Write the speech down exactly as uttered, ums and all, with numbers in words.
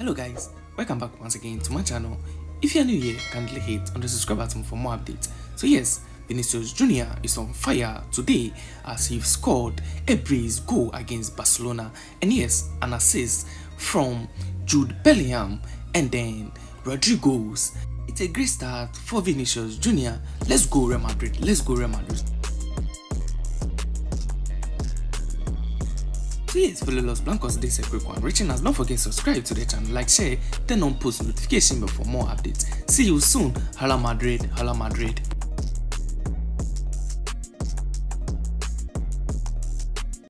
Hello guys, welcome back once again to my channel. If you are new here, kindly hit on the subscribe button for more updates. So yes, Vinicius Junior is on fire today as he scored a brace goal against Barcelona, and yes, an assist from Jude Bellingham and then Rodrigo's. It's a great start for Vinicius Junior Let's go Real Madrid, let's go Real Madrid. So yes, fellow Los Blancos, this is a quick one. Reaching us, don't forget to subscribe to the channel, like, share, turn on post notification bell for more updates. See you soon. Hala Madrid, Hala Madrid.